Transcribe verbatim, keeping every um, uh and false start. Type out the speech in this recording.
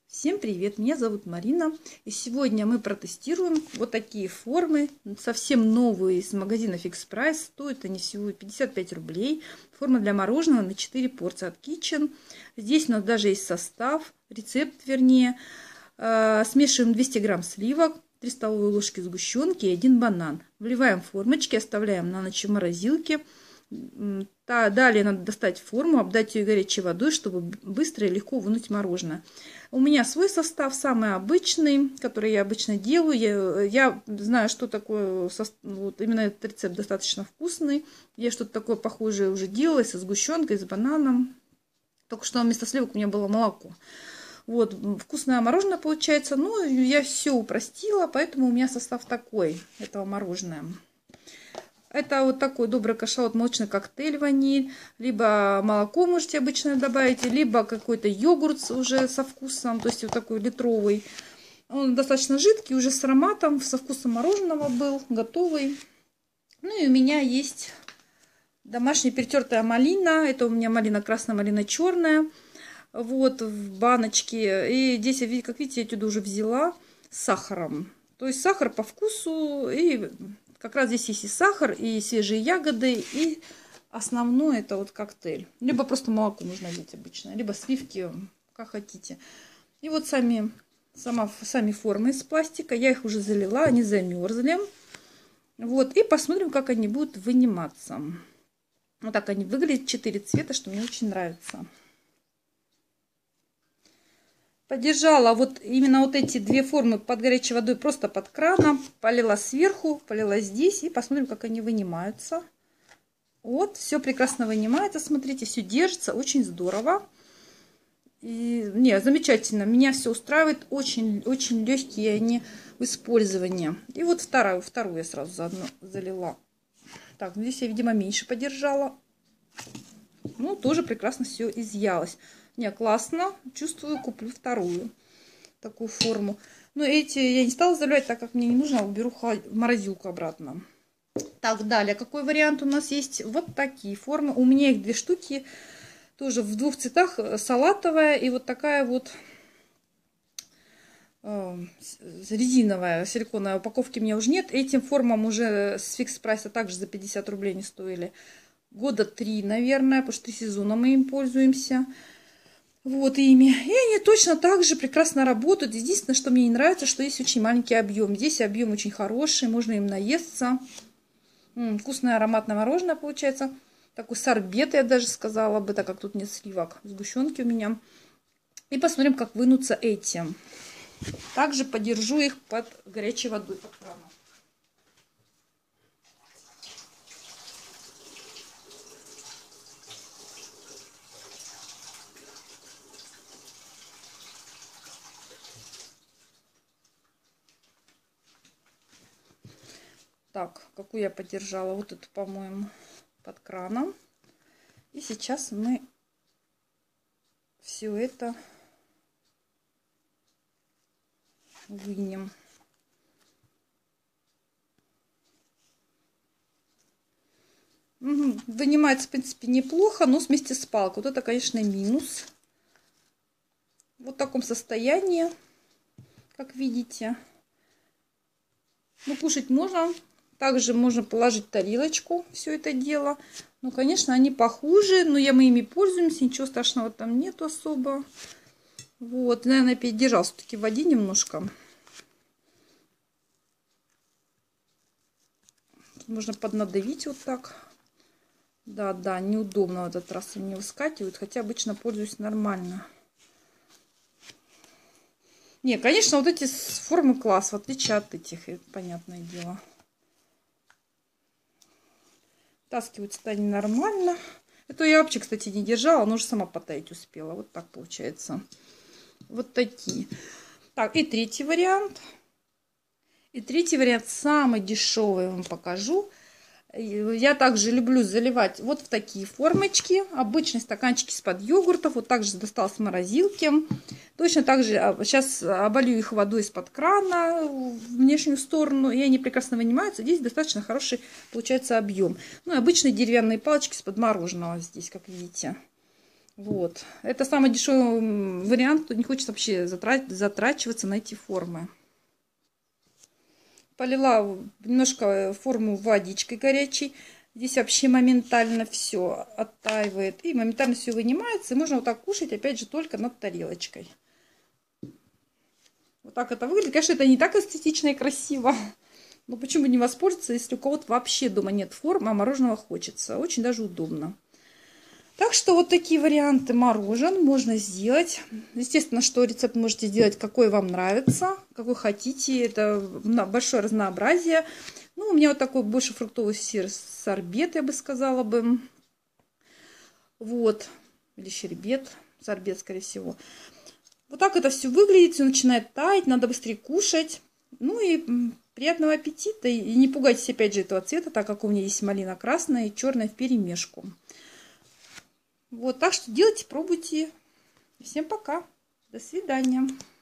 Всем привет, меня зовут Марина, и сегодня мы протестируем вот такие формы, совсем новые из магазина Fix Price, стоят они всего пятьдесят пять рублей, форма для мороженого на четыре порции от Kitchen, здесь у нас даже есть состав, рецепт вернее, смешиваем двести грамм сливок, три столовые ложки сгущенки и один банан, вливаем в формочки, оставляем на ночь в морозилке. Далее надо достать форму, обдать ее горячей водой, чтобы быстро и легко вынуть мороженое. У меня свой состав, самый обычный, который я обычно делаю. Я, я знаю, что такое, вот именно этот рецепт достаточно вкусный. Я что-то такое похожее уже делала со сгущенкой, с бананом. Только что вместо сливок у меня было молоко. Вот, вкусное мороженое получается. Но я все упростила, поэтому у меня состав такой, этого мороженого. Это вот такой добрый кашалот, молочный коктейль ваниль, либо молоко можете обычно добавить, либо какой-то йогурт уже со вкусом, то есть вот такой литровый. Он достаточно жидкий, уже с ароматом, со вкусом мороженого был, готовый. Ну и у меня есть домашняя перетертая малина, это у меня малина красная, малина черная, вот в баночке. И здесь, как видите, я туда уже взяла с сахаром, то есть сахар по вкусу и... Как раз здесь есть и сахар, и свежие ягоды, и основное это вот коктейль. Либо просто молоко можно взять обычно, либо сливки, как хотите. И вот сами, сама, сами формы из пластика, я их уже залила, они замерзли. Вот, и посмотрим, как они будут выниматься. Вот так они выглядят, четыре цвета, что мне очень нравится. Подержала вот именно вот эти две формы под горячей водой, просто под краном. Полила сверху, полила здесь. И посмотрим, как они вынимаются. Вот, все прекрасно вынимается. Смотрите, все держится. Очень здорово. И, не, замечательно. Меня все устраивает. Очень, очень легкие они в использовании. И вот вторую, вторую я сразу заодно залила. Так, здесь я, видимо, меньше подержала. Ну, тоже прекрасно все изъялось. Не, классно. Чувствую, куплю вторую такую форму. Но эти я не стала заливать, так как мне не нужно, уберу в морозилку обратно. Так, далее. Какой вариант у нас есть? Вот такие формы. У меня их две штуки. Тоже в двух цветах. Салатовая и вот такая вот э, резиновая, силиконовая. Упаковки у меня уже нет. Этим формам уже с Fix Price также за пятьдесят рублей не стоили. Года три, наверное, потому что три сезона мы им пользуемся. Вот ими. И они точно так же прекрасно работают. Единственное, что мне не нравится, что есть очень маленький объем. Здесь объем очень хороший, можно им наесться. М-м, вкусное ароматное мороженое получается. Такой сорбет, я даже сказала бы, так как тут нет сливок. Сгущенки у меня. И посмотрим, как вынутся эти. Также подержу их под горячей водой, под краном. Так, какую я подержала? Вот эту, по-моему, под краном. И сейчас мы все это вынем. Угу. Вынимается, в принципе, неплохо, но вместе с палкой. Вот это, конечно, минус. Вот в таком состоянии, как видите. Ну, кушать можно. Также можно положить в тарелочку все это дело. Ну, конечно, они похуже, но я, мы ими пользуемся. Ничего страшного там нету особо. Вот, наверное, передержал все-таки в воде немножко. Можно поднадавить вот так. Да, да, неудобно в этот раз они выскакивают. Хотя обычно пользуюсь нормально. Не, конечно, вот эти формы класс, в отличие от этих, это понятное дело. Втаскиваются-то они нормально. Это я вообще, кстати, не держала, но уже сама потаять успела. Вот так получается. Вот такие. Так, и третий вариант. И третий вариант самый дешевый, я вам покажу. Я также люблю заливать вот в такие формочки. Обычные стаканчики из-под йогуртов. Вот также достала с морозилки. Точно так же сейчас оболью их водой из-под крана в внешнюю сторону. И они прекрасно вынимаются. Здесь достаточно хороший получается объем. Ну и обычные деревянные палочки из-под мороженого здесь, как видите. Вот. Это самый дешевый вариант, кто не хочет вообще затрачиваться на эти формы. Полила немножко форму водичкой горячей. Здесь вообще моментально все оттаивает. И моментально все вынимается. И можно вот так кушать, опять же, только над тарелочкой. Вот так это выглядит. Конечно, это не так эстетично и красиво. Но почему не воспользоваться, если у кого-то вообще дома нет форм, а мороженого хочется. Очень даже удобно. Так что вот такие варианты морожен можно сделать. Естественно, что рецепт можете сделать, какой вам нравится, какой хотите. Это большое разнообразие. Ну, у меня вот такой больше фруктовый сорбет, я бы сказала бы. Вот. Или щербет. Сорбет, скорее всего. Вот так это все выглядит. Все начинает таять. Надо быстрее кушать. Ну и приятного аппетита. И не пугайтесь, опять же, этого цвета, так как у меня есть малина красная и черная вперемешку. Вот, так что делайте, пробуйте. Всем пока. До свидания.